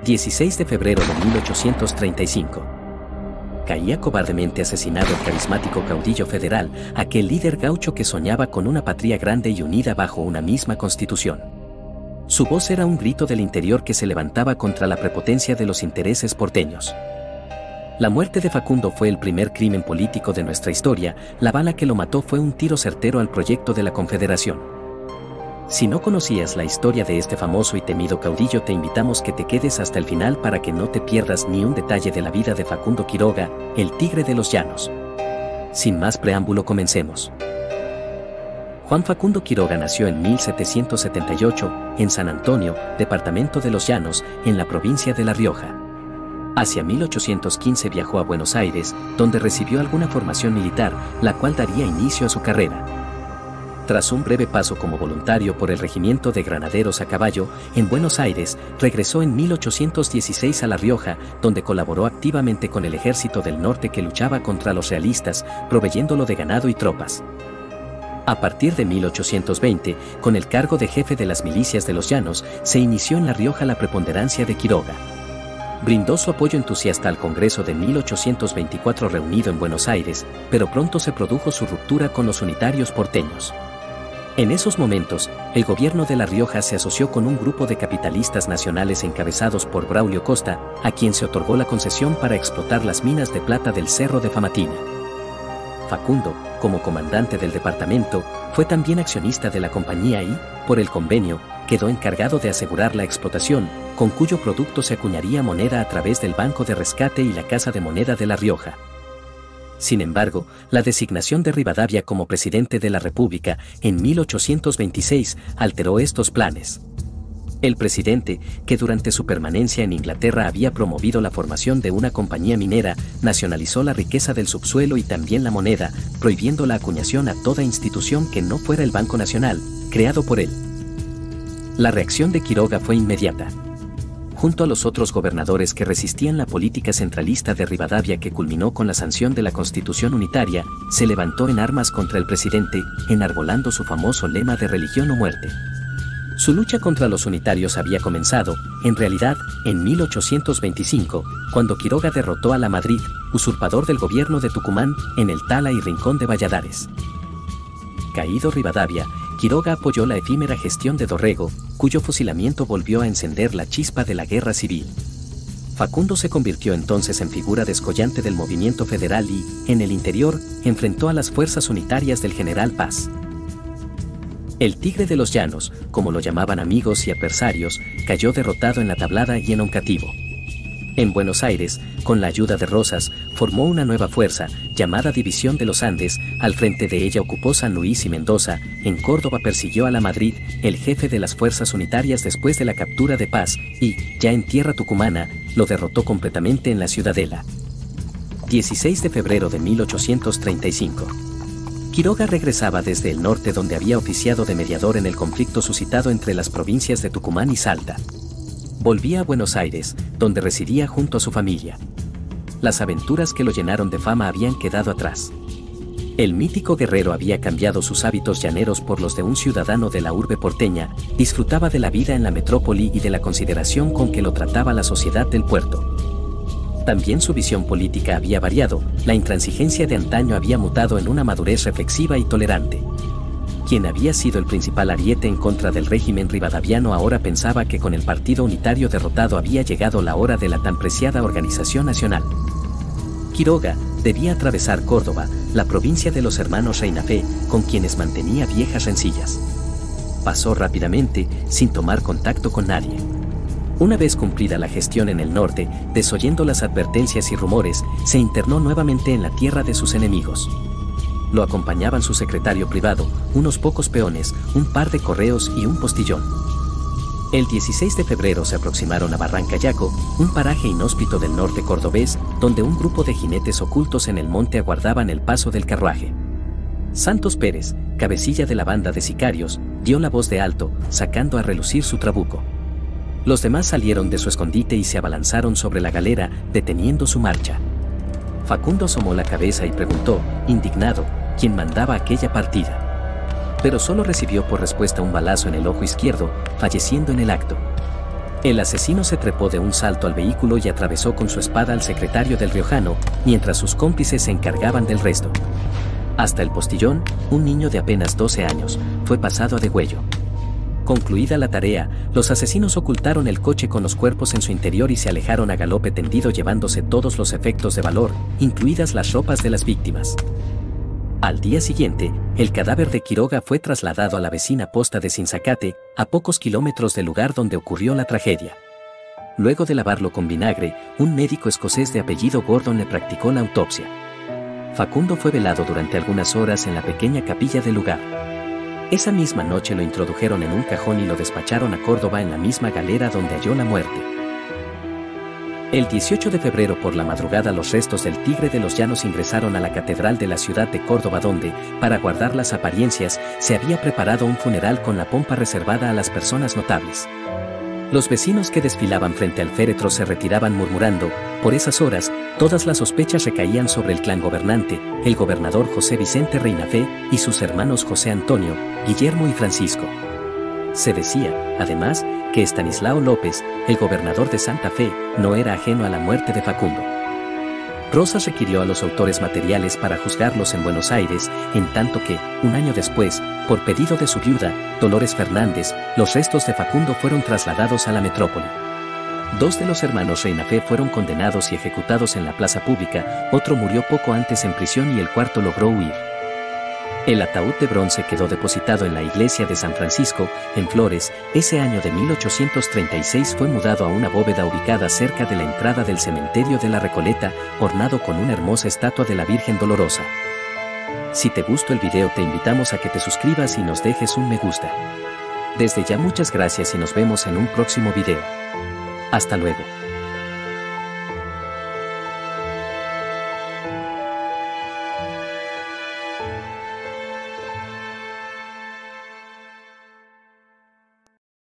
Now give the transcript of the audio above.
16 de febrero de 1835. Caía cobardemente asesinado el carismático caudillo federal, aquel líder gaucho que soñaba con una patria grande y unida bajo una misma constitución. Su voz era un grito del interior que se levantaba contra la prepotencia de los intereses porteños. La muerte de Facundo fue el primer crimen político de nuestra historia. La bala que lo mató fue un tiro certero al proyecto de la Confederación. Si no conocías la historia de este famoso y temido caudillo, te invitamos que te quedes hasta el final para que no te pierdas ni un detalle de la vida de Facundo Quiroga, el Tigre de los Llanos. Sin más preámbulo, comencemos. Juan Facundo Quiroga nació en 1778, en San Antonio, departamento de Los Llanos, en la provincia de La Rioja. Hacia 1815 viajó a Buenos Aires, donde recibió alguna formación militar, la cual daría inicio a su carrera. Tras un breve paso como voluntario por el Regimiento de Granaderos a Caballo, en Buenos Aires, regresó en 1816 a La Rioja, donde colaboró activamente con el Ejército del Norte que luchaba contra los realistas, proveyéndolo de ganado y tropas. A partir de 1820, con el cargo de jefe de las milicias de los Llanos, se inició en La Rioja la preponderancia de Quiroga. Brindó su apoyo entusiasta al Congreso de 1824 reunido en Buenos Aires, pero pronto se produjo su ruptura con los unitarios porteños. En esos momentos, el gobierno de La Rioja se asoció con un grupo de capitalistas nacionales encabezados por Braulio Costa, a quien se otorgó la concesión para explotar las minas de plata del Cerro de Famatina. Facundo, como comandante del departamento, fue también accionista de la compañía y, por el convenio, quedó encargado de asegurar la explotación, con cuyo producto se acuñaría moneda a través del Banco de Rescate y la Casa de Moneda de La Rioja. Sin embargo, la designación de Rivadavia como presidente de la República en 1826 alteró estos planes. El presidente, que durante su permanencia en Inglaterra había promovido la formación de una compañía minera, nacionalizó la riqueza del subsuelo y también la moneda, prohibiendo la acuñación a toda institución que no fuera el Banco Nacional, creado por él. La reacción de Quiroga fue inmediata. Junto a los otros gobernadores que resistían la política centralista de Rivadavia, que culminó con la sanción de la Constitución unitaria, se levantó en armas contra el presidente, enarbolando su famoso lema de religión o muerte. Su lucha contra los unitarios había comenzado, en realidad, en 1825, cuando Quiroga derrotó a Lamadrid, usurpador del gobierno de Tucumán, en el Tala y Rincón de Valladares. Caído Rivadavia, Quiroga apoyó la efímera gestión de Dorrego, cuyo fusilamiento volvió a encender la chispa de la guerra civil. Facundo se convirtió entonces en figura descollante del movimiento federal y, en el interior, enfrentó a las fuerzas unitarias del general Paz. El Tigre de los Llanos, como lo llamaban amigos y adversarios, cayó derrotado en la Tablada y en Oncativo. En Buenos Aires, con la ayuda de Rosas, formó una nueva fuerza, llamada División de los Andes. Al frente de ella ocupó San Luis y Mendoza. En Córdoba persiguió a Lamadrid, el jefe de las fuerzas unitarias después de la captura de Paz, y, ya en tierra tucumana, lo derrotó completamente en la Ciudadela. 16 de febrero de 1835. Quiroga regresaba desde el norte, donde había oficiado de mediador en el conflicto suscitado entre las provincias de Tucumán y Salta. Volvía a Buenos Aires, donde residía junto a su familia. Las aventuras que lo llenaron de fama habían quedado atrás. El mítico guerrero había cambiado sus hábitos llaneros por los de un ciudadano de la urbe porteña, disfrutaba de la vida en la metrópoli y de la consideración con que lo trataba la sociedad del puerto. También su visión política había variado, la intransigencia de antaño había mutado en una madurez reflexiva y tolerante. Quien había sido el principal ariete en contra del régimen rivadaviano ahora pensaba que con el partido unitario derrotado había llegado la hora de la tan preciada organización nacional. Quiroga debía atravesar Córdoba, la provincia de los hermanos Reinafé, con quienes mantenía viejas rencillas. Pasó rápidamente, sin tomar contacto con nadie. Una vez cumplida la gestión en el norte, desoyendo las advertencias y rumores, se internó nuevamente en la tierra de sus enemigos. Lo acompañaban su secretario privado, unos pocos peones, un par de correos y un postillón. El 16 de febrero se aproximaron a Barrancayaco, un paraje inhóspito del norte cordobés, donde un grupo de jinetes ocultos en el monte aguardaban el paso del carruaje. Santos Pérez, cabecilla de la banda de sicarios, dio la voz de alto, sacando a relucir su trabuco. Los demás salieron de su escondite y se abalanzaron sobre la galera, deteniendo su marcha. Facundo asomó la cabeza y preguntó, indignado, quién mandaba aquella partida. Pero solo recibió por respuesta un balazo en el ojo izquierdo, falleciendo en el acto. El asesino se trepó de un salto al vehículo y atravesó con su espada al secretario del Riojano, mientras sus cómplices se encargaban del resto. Hasta el postillón, un niño de apenas 12 años, fue pasado a degüello. Concluida la tarea, los asesinos ocultaron el coche con los cuerpos en su interior y se alejaron a galope tendido llevándose todos los efectos de valor, incluidas las ropas de las víctimas. Al día siguiente, el cadáver de Quiroga fue trasladado a la vecina posta de Sinzacate, a pocos kilómetros del lugar donde ocurrió la tragedia. Luego de lavarlo con vinagre, un médico escocés de apellido Gordon le practicó la autopsia. Facundo fue velado durante algunas horas en la pequeña capilla del lugar. Esa misma noche lo introdujeron en un cajón y lo despacharon a Córdoba en la misma galera donde halló la muerte. El 18 de febrero por la madrugada los restos del Tigre de los Llanos ingresaron a la catedral de la ciudad de Córdoba donde, para guardar las apariencias, se había preparado un funeral con la pompa reservada a las personas notables. Los vecinos que desfilaban frente al féretro se retiraban murmurando. Por esas horas, todas las sospechas recaían sobre el clan gobernante, el gobernador José Vicente Reinafé y sus hermanos José Antonio, Guillermo y Francisco. Se decía, además, que Estanislao López, el gobernador de Santa Fe, no era ajeno a la muerte de Facundo. Rosas requirió a los autores materiales para juzgarlos en Buenos Aires, en tanto que, un año después, por pedido de su viuda, Dolores Fernández, los restos de Facundo fueron trasladados a la metrópoli. 2 de los hermanos Reinafé fueron condenados y ejecutados en la plaza pública, otro murió poco antes en prisión y el cuarto logró huir. El ataúd de bronce quedó depositado en la iglesia de San Francisco, en Flores. Ese año de 1836 fue mudado a una bóveda ubicada cerca de la entrada del cementerio de la Recoleta, ornado con una hermosa estatua de la Virgen Dolorosa. Si te gustó el video te invitamos a que te suscribas y nos dejes un me gusta. Desde ya muchas gracias y nos vemos en un próximo video. Hasta luego.